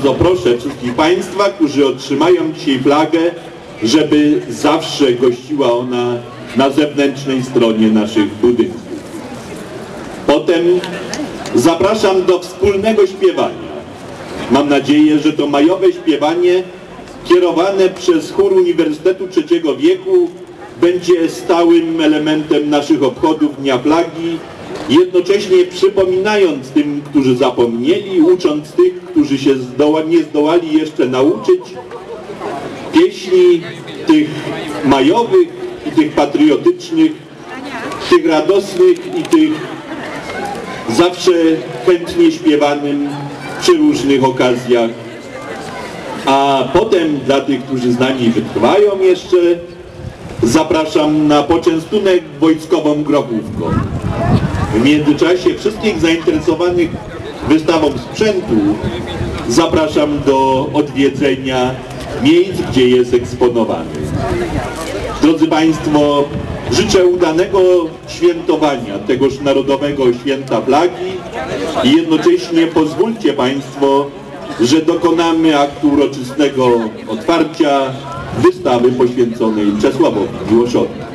bardzo proszę wszystkich Państwa, którzy otrzymają dzisiaj flagę, żeby zawsze gościła ona na zewnętrznej stronie naszych budynków. Potem zapraszam do wspólnego śpiewania. Mam nadzieję, że to majowe śpiewanie kierowane przez chór Uniwersytetu Trzeciego Wieku będzie stałym elementem naszych obchodów Dnia Flagi, jednocześnie przypominając tym, którzy zapomnieli, ucząc tych, którzy się nie zdołali jeszcze nauczyć pieśni tych majowych i tych patriotycznych, tych radosnych i tych zawsze chętnie śpiewanym przy różnych okazjach. A potem dla tych, którzy z nami wytrwają jeszcze, zapraszam na poczęstunek wojskową grochówką. W międzyczasie wszystkich zainteresowanych wystawą sprzętu zapraszam do odwiedzenia miejsc, gdzie jest eksponowany. Drodzy Państwo, życzę udanego świętowania tegoż Narodowego Święta Flagi i jednocześnie pozwólcie Państwo, że dokonamy aktu uroczystego otwarcia wystawy poświęconej Czesławowi Miłoszowi.